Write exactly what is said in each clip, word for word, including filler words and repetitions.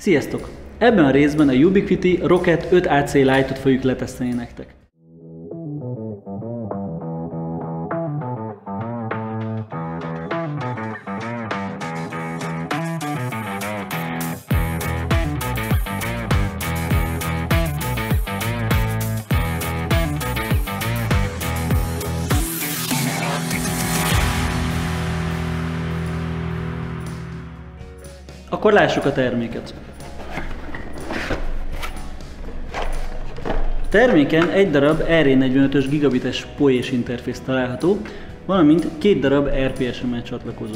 Sziasztok! Ebben a részben a Ubiquiti Rocket öt á cé Lite-ot fogjuk letesztelni nektek. Akkor lássuk a terméket. A terméken egy darab er é negyvenötös gigabites pé o é-s interfész található, valamint két darab er pé es em el csatlakozó.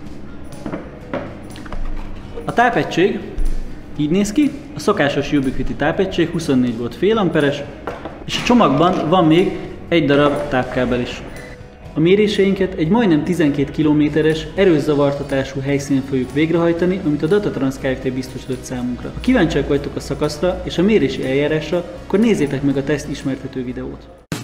A tápegység így néz ki, a szokásos Ubiquiti tápegység huszonnégy volt félamperes, és a csomagban van még egy darab tápkábel is. A méréseinket egy majdnem tizenkét kilométeres erős zavartatású helyszínen fogjuk végrehajtani, amit a Datatrans Kft. Biztosított számunkra. Ha kíváncsiak vagytok a szakaszra és a mérési eljárásra, akkor nézzétek meg a teszt ismertető videót.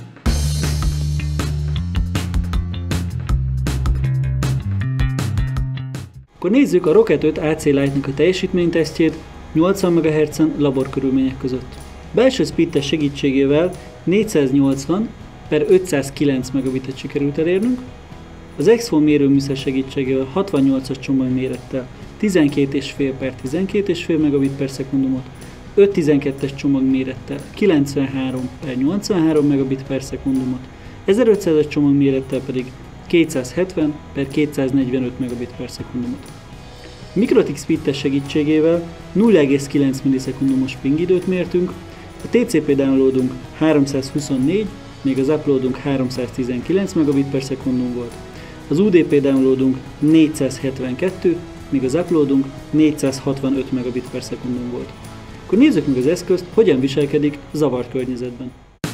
Akkor nézzük a Rocket öt á cé Lite-nak a teljesítménytesztjét nyolcvan megahertzen laborkörülmények között. Belső speed-test segítségével négyszáznyolcvan per ötszázkilenc megabitet sikerült elérnünk. Az Exfon mérőműszer segítségével hatvannyolcas csomagmérettel tizenkét egész öt per tizenkét egész öt megabit per szekundumot, öt tizenkettes csomagmérettel kilencvenhárom per nyolcvanhárom megabit per szekundumot, ezerötszázas csomagmérettel pedig kétszázhetven per kétszáznegyvenöt megabit per szekundumot. A Mikrotik speed-test segítségével nulla egész kilenc millisekundumos pingidőt mértünk, a té cé pé downloadunk háromszázhuszonnégy, még az uploadunk háromszáztizenkilenc megabit per szekundum volt. Az u dé pé downloadunk négyszázhetvenkettő, míg az uploadunk négyszázhatvanöt megabit per szekundum volt. Akkor nézzük meg az eszközt, hogyan viselkedik zavart környezetben.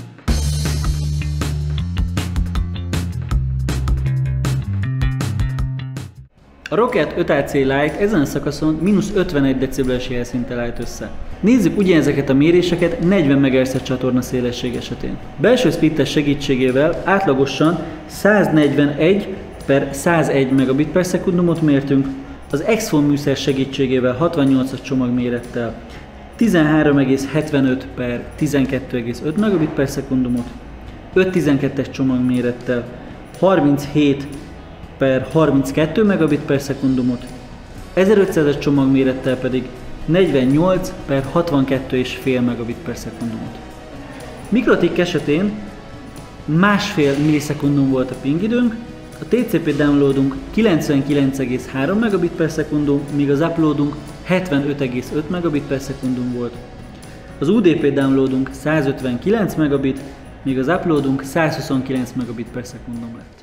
A Rocket öt á cé Lite ezen a szakaszon mínusz ötvenegy decibeles jelszinttel állt össze. Nézzük ugyanezeket a méréseket negyven megahertzes csatorna szélesség esetén. Belső speed-test segítségével átlagosan száznegyvenegy per százegy megabit per szekundumot mértünk, az Exfon műszer segítségével hatvannyolcas csomagmérettel tizenhárom egész hetvenöt per tizenkettő egész öt megabit per szekundumot, öt tizenkettes csomagmérettel harminchét per harminckettő megabit per szekundumot, ezerötszázas csomagmérettel pedig negyvennyolc per hatvankettő egész öt megabit per szekundumot. Mikrotik esetén másfél millisekundum volt a pingidőnk, a té cé pé downloadunk kilencvenkilenc egész három megabit per szekundum, míg az uploadunk hetvenöt egész öt megabit per szekundum volt. Az u dé pé downloadunk százötvenkilenc megabit, míg az uploadunk százhuszonkilenc megabit per szekundum lett.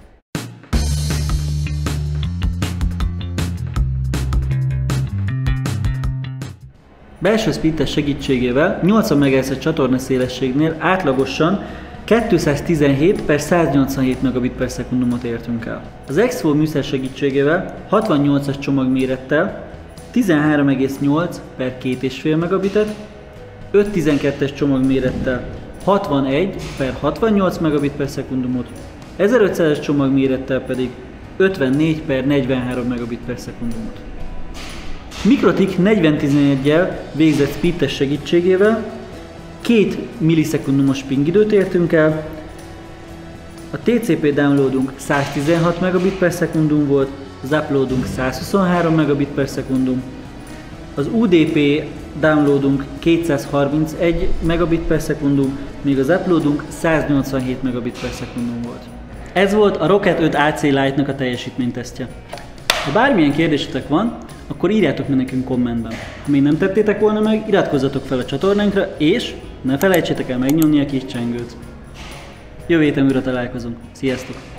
Belső speed-test segítségével nyolcvan megahertzes csatorna szélességnél átlagosan kétszáztizenhét per száznyolcvanhét megabit per szekundumot értünk el. Az Exfon műszer segítségével hatvannyolcas csomagmérettel tizenhárom egész nyolc per két egész öt megabitet, öt tizenkettes csomagmérettel hatvanegy per hatvannyolc megabit per szekundumot, ezerötszázas csomagmérettel pedig ötvennégy per negyvenhárom megabit per szekundumot. Mikrotik negyven tizenegyel végzett speed-test segítségével két millisekundumos pingidőt értünk el, a té cé pé downloadunk száztizenhat megabit per szekundum volt, az uploadunk százhuszonhárom megabit per szekundum, az u dé pé downloadunk kétszázharmincegy megabit per szekundum, míg az uploadunk száznyolcvanhét megabit per szekundum volt. Ez volt a Rocket öt á cé Lite-nak a teljesítménytesztje. Ha bármilyen kérdésetek van, akkor írjátok meg nekünk kommentben. Ha még nem tettétek volna meg, iratkozzatok fel a csatornánkra, és ne felejtsétek el megnyomni a kis csengőt. Jövő héten újra találkozunk. Sziasztok!